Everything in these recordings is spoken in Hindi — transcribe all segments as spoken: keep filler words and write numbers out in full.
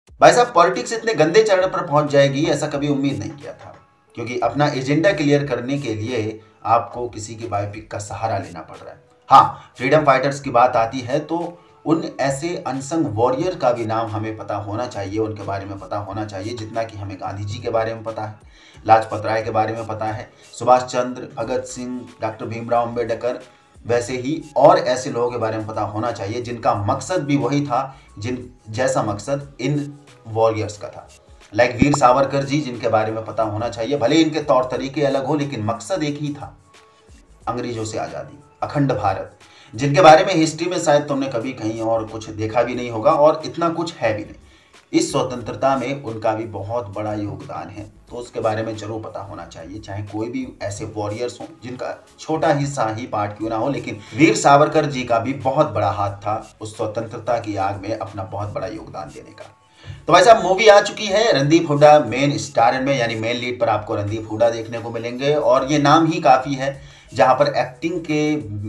भाई साहब, पॉलिटिक्स इतने गंदे चरण पर पहुंच जाएगी ऐसा कभी उम्मीद नहीं किया था, क्योंकि अपना एजेंडा क्लियर करने के लिए आपको किसी की बायोपिक का सहारा लेना पड़ रहा है। हाँ, फ्रीडम फाइटर्स की बात आती है तो उन ऐसे अनसंग वॉरियर का भी नाम हमें पता होना चाहिए, उनके बारे में पता होना चाहिए जितना कि हमें गांधी जी के बारे में पता है, लाजपत राय के बारे में पता है, सुभाष चंद्र, भगत सिंह, डॉक्टर भीमराव अंबेडकर, वैसे ही और ऐसे लोगों के बारे में पता होना चाहिए जिनका मकसद भी वही था जिन जैसा मकसद इन वॉरियर्स का था। लाइक वीर सावरकर जी, जिनके बारे में पता होना चाहिए, भले इनके तौर तरीके अलग हो लेकिन मकसद एक ही था, अंग्रेजों से आज़ादी, अखंड भारत, जिनके बारे में हिस्ट्री में शायद तुमने कभी कहीं और कुछ देखा भी नहीं होगा और इतना कुछ है भी नहीं। इस स्वतंत्रता में उनका भी बहुत बड़ा योगदान है, तो उसके बारे में जरूर पता होना चाहिए, चाहे कोई भी ऐसे वॉरियर्स हों जिनका छोटा हिस्सा ही पार्ट क्यों ना हो, लेकिन वीर सावरकर जी का भी बहुत बड़ा हाथ था उस स्वतंत्रता की आग में अपना बहुत बड़ा योगदान देने का। तो भाई साहब, मूवी आ चुकी है, रणदीप हुड्डा मेन स्टार में, यानी मेन लीड पर आपको रणदीप हुड्डा देखने को मिलेंगे और ये नाम ही काफ़ी है। जहाँ पर एक्टिंग के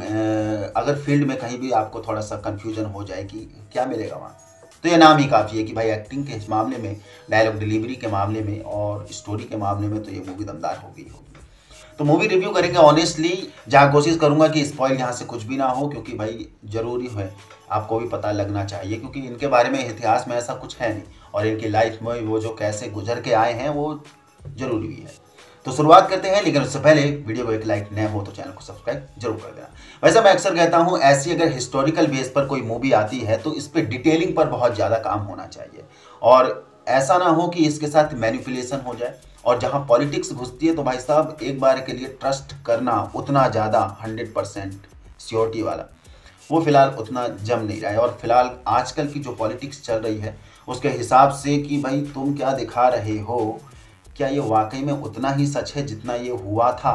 अगर फील्ड में कहीं भी आपको थोड़ा सा कंफ्यूजन हो जाए कि क्या मिलेगा वहाँ, तो ये नाम ही काफ़ी है कि भाई एक्टिंग के इस मामले में, डायलॉग डिलीवरी के मामले में और स्टोरी के मामले में तो ये मूवी दमदार हो गई होगी। तो मूवी रिव्यू करेंगे ऑनेस्टली, जहाँ कोशिश करूंगा कि स्पॉइल यहाँ से कुछ भी ना हो, क्योंकि भाई जरूरी है, आपको भी पता लगना चाहिए, क्योंकि इनके बारे में इतिहास में ऐसा कुछ है नहीं और इनकी लाइफ में वो जो कैसे गुजर के आए हैं वो जरूरी भी है। तो शुरुआत करते हैं, लेकिन उससे पहले वीडियो को एक लाइक नया हो तो चैनल को सब्सक्राइब जरूर कर देना। वैसे मैं अक्सर कहता हूँ, ऐसी अगर हिस्टोरिकल बेस पर कोई मूवी आती है तो इस पर डिटेलिंग पर बहुत ज़्यादा काम होना चाहिए और ऐसा ना हो कि इसके साथ मैनिपुलेशन हो जाए। और जहाँ पॉलिटिक्स घुसती है तो भाई साहब, एक बार के लिए ट्रस्ट करना उतना ज़्यादा हंड्रेड परसेंट श्योरिटी वाला वो फिलहाल उतना जम नहीं रहा है। और फिलहाल आजकल की जो पॉलिटिक्स चल रही है उसके हिसाब से कि भाई तुम क्या दिखा रहे हो, क्या ये वाकई में उतना ही सच है जितना ये हुआ था,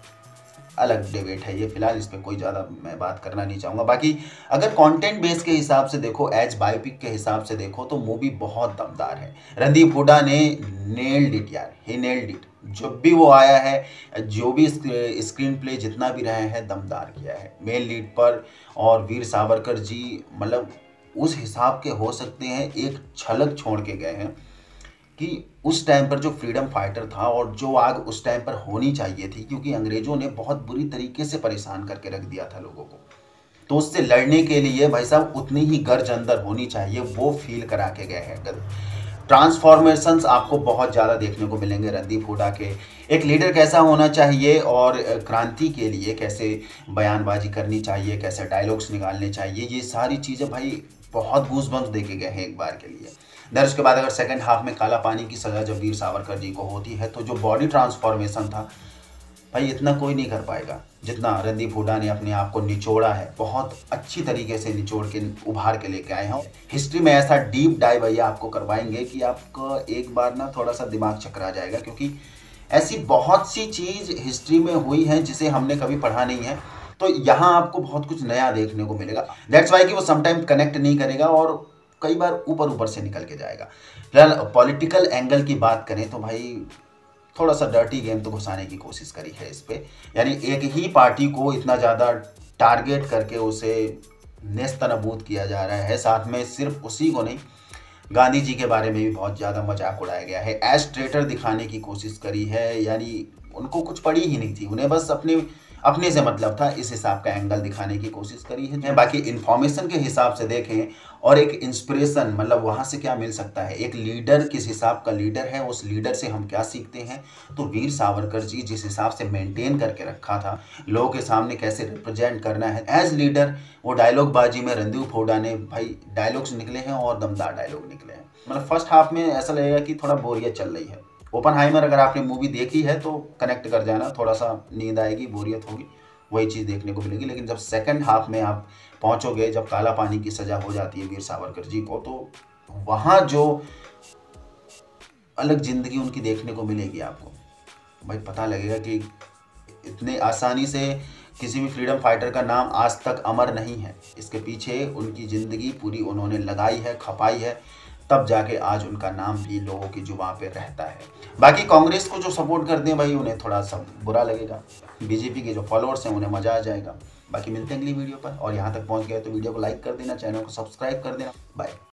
अलग डिबेट है ये। फिलहाल इस पर कोई ज़्यादा मैं बात करना नहीं चाहूँगा। बाकी अगर कंटेंट बेस के हिसाब से देखो, एज बायोपिक के हिसाब से देखो, तो मूवी बहुत दमदार है। रणदीप हुड्डा ने नेल्ड इट यार, ही नेल्ड इट। जब भी वो आया है, जो भी स्क्रीन प्ले जितना भी रहे हैं, दमदार किया है मेन लीड पर। और वीर सावरकर जी मतलब उस हिसाब के हो सकते हैं, एक झलक छोड़ के गए हैं कि उस टाइम पर जो फ्रीडम फाइटर था और जो आग उस टाइम पर होनी चाहिए थी, क्योंकि अंग्रेजों ने बहुत बुरी तरीके से परेशान करके रख दिया था लोगों को, तो उससे लड़ने के लिए भाई साहब उतनी ही गर्ज अंदर होनी चाहिए, वो फील करा के गए हैं। ट्रांसफॉर्मेशंस आपको बहुत ज़्यादा देखने को मिलेंगे रणदीप हुड्डा के। एक लीडर कैसा होना चाहिए और क्रांति के लिए कैसे बयानबाजी करनी चाहिए, कैसे डायलॉग्स निकालने चाहिए, ये सारी चीज़ें भाई बहुत गूज़बम्प्स दे के गए हैं एक बार के लिए। देन उसके बाद अगर सेकंड हाफ में काला पानी की सज़ा जब वीर सावरकर जी को होती है, तो जो बॉडी ट्रांसफॉर्मेशन था भाई, इतना कोई नहीं कर पाएगा जितना रणदीप हुड्डा ने अपने आप को निचोड़ा है। बहुत अच्छी तरीके से निचोड़ के उभार के लेके आए हैं। हिस्ट्री में ऐसा डीप डाइव भैया आपको करवाएंगे कि आपको एक बार ना थोड़ा सा दिमाग चकरा जाएगा, क्योंकि ऐसी बहुत सी चीज़ हिस्ट्री में हुई है जिसे हमने कभी पढ़ा नहीं है। तो यहाँ आपको बहुत कुछ नया देखने को मिलेगा। दैट्स वाई कि वो समटाइम कनेक्ट नहीं करेगा और कई बार ऊपर ऊपर से निकल के जाएगा। फिलहाल पॉलिटिकल एंगल की बात करें तो भाई थोड़ा सा डर्टी गेम तो घुसाने की कोशिश करी है इस पे, यानी एक ही पार्टी को इतना ज़्यादा टारगेट करके उसे नेस्तनाबूद किया जा रहा है। साथ में सिर्फ उसी को नहीं, गांधी जी के बारे में भी बहुत ज़्यादा मजाक उड़ाया गया है, एज ट्रेटर दिखाने की कोशिश करी है, यानी उनको कुछ पड़ी ही नहीं थी, उन्हें बस अपने अपने से मतलब था, इस हिसाब का एंगल दिखाने की कोशिश करी है। बाकी इन्फॉर्मेशन के हिसाब से देखें और एक इंस्पिरेशन मतलब वहाँ से क्या मिल सकता है, एक लीडर किस हिसाब का लीडर है, उस लीडर से हम क्या सीखते हैं, तो वीर सावरकर जी जिस हिसाब से मेंटेन करके रखा था, लोगों के सामने कैसे रिप्रेजेंट करना है एज लीडर, वो डायलॉग बाजी में रणदीप हुड्डा ने भाई डायलॉग्स निकले हैं और दमदार डायलॉग निकले हैं। मतलब फर्स्ट हाफ में ऐसा लगेगा कि थोड़ा बोरियत चल रही है। ओपनहाइमर अगर आपने मूवी देखी है तो कनेक्ट कर जाना, थोड़ा सा नींद आएगी, बोरियत होगी, वही चीज़ देखने को मिलेगी। लेकिन जब सेकंड हाफ में आप पहुंचोगे, जब काला पानी की सज़ा हो जाती है वीर सावरकर जी को, तो वहाँ जो अलग ज़िंदगी उनकी देखने को मिलेगी आपको, भाई पता लगेगा कि इतने आसानी से किसी भी फ्रीडम फाइटर का नाम आज तक अमर नहीं है, इसके पीछे उनकी ज़िंदगी पूरी उन्होंने लगाई है, खपाई है, तब जाके आज उनका नाम भी लोगों की जुबां पे रहता है। बाकी कांग्रेस को जो सपोर्ट करते हैं भाई, उन्हें थोड़ा सा बुरा लगेगा, बीजेपी के जो फॉलोअर्स हैं उन्हें मज़ा आ जाएगा। बाकी मिलते हैं अगली वीडियो पर, और यहाँ तक पहुँच गए तो वीडियो को लाइक कर देना, चैनल को सब्सक्राइब कर देना। बाय।